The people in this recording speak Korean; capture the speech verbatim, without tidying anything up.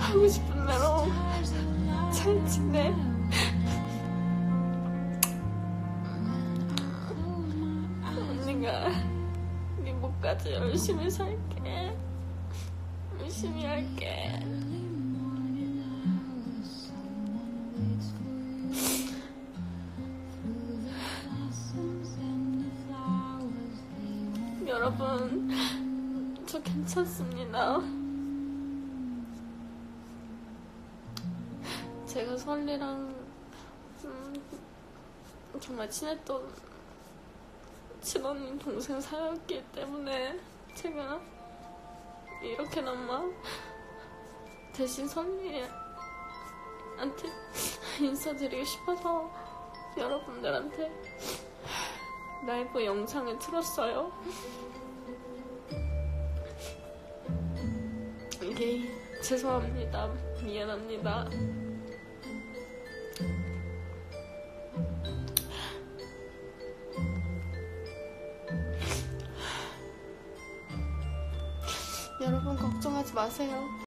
하고 싶은 대로 잘 지내. 언니가 네 목까지 열심히 살게. 열심히 할게. 여러분, 저 괜찮습니다. 제가 설리랑 음, 정말 친했던 친언니 동생 사이였기 때문에 제가 이렇게나마 대신 설리한테 인사드리고 싶어서 여러분들한테 라이브 영상을 틀었어요. 이게 죄송합니다. 미안합니다. 여러분 걱정하지 마세요.